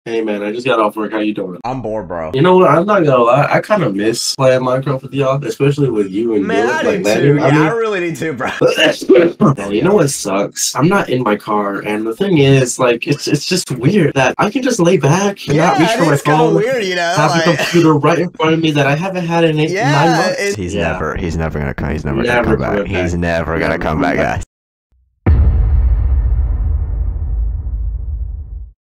Hey man, I just got off work. How you doing? I'm bored, bro. You know what? I'm not gonna lie. I kind of miss playing Minecraft with y'all, especially with you and Man, Dylan. I Like, do too. Yeah, I really need to, bro. bro, you know what sucks? I'm not in my car, and the thing is, like, it's just weird that I can just lay back and not reach Yeah, for it my is kind of phone. weird, you know? Have a Like, computer right in front of me that I haven't had in 9 yeah, months. he's Yeah. never gonna come. He's never gonna Never come back. coming back. He's never gonna Never come coming back, back. guys.